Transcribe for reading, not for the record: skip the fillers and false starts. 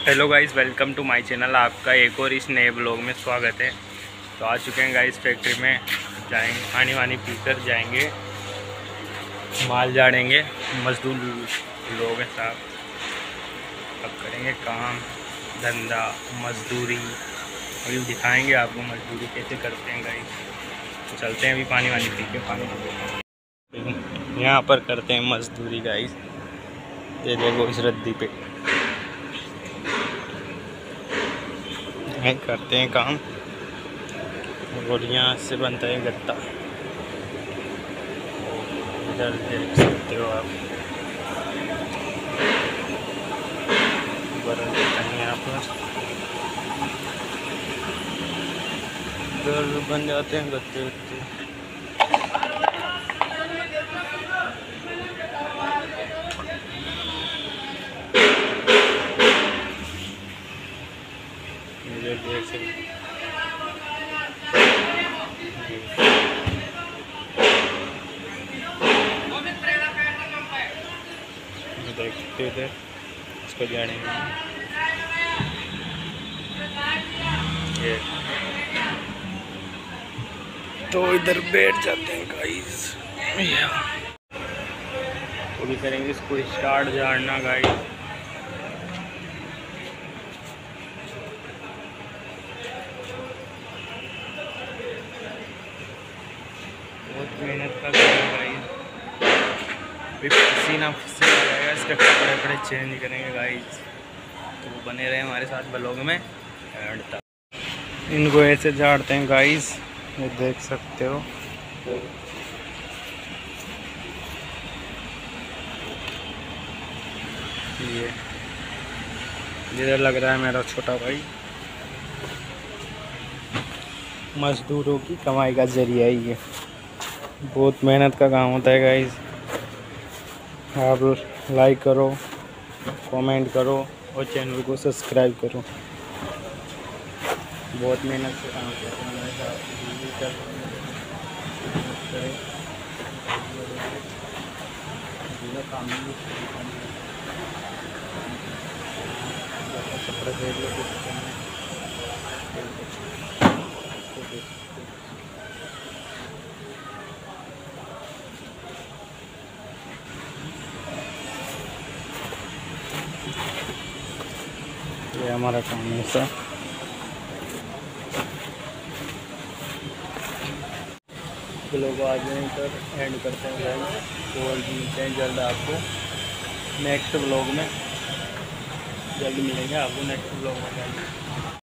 Hello guys, welcome to my channel. आपका एक और इस नए ब्लॉग में स्वागत है। तो आ चुके हैं गाइस फैक्ट्री में, जाएंगे पानी वानी पीकर जाएंगे, माल झाड़ेंगे। मजदूर लोग हैं साहब, अब करेंगे काम धंधा मजदूरी। अभी दिखाएंगे आपको मजदूरी कैसे करते हैं गाइस। तो चलते हैं अभी पानी वानी पी के। पानी यहाँ पर करते हैं मजदूरी गाइस। ये देखो इस रद्दी पे करते हैं काम और यहाँ से बनता है गत्ता। इधर देख सकते हो आप, बर्फ देता है यहाँ पर। इधर बन जाते हैं गत्ते वत्ते। देख सकते इधर इसको जानेंगे। ये तो इधर बैठ जाते हैं गाइस। तो भी करेंगे इसको स्टार्ट झाड़ना गाइस। बहुत मेहनत का काम है गाइस। अभी पसीना जाएगा, इसके कपड़े वपड़े चेंज करेंगे गाइस। तो बने रहे हमारे साथ ब्लॉग में एंड तक। इनको ऐसे झाड़ते हैं गाइस, ये देख सकते हो। ये इधर लग रहा है मेरा छोटा भाई। मजदूरों की कमाई का जरिया ही है। बहुत मेहनत का काम होता है गाइस। आप लाइक करो, कमेंट करो और चैनल को सब्सक्राइब करो। बहुत मेहनत से काम करते हैं हमारे साथ। ये हमारा काम है सर। लोग आज यहीं पर एंड करते हैं गाइस और मिलते हैं जल्द आपको नेक्स्ट ब्लॉग में। जल्द मिलेंगे आपको नेक्स्ट ब्लॉग में गाइस।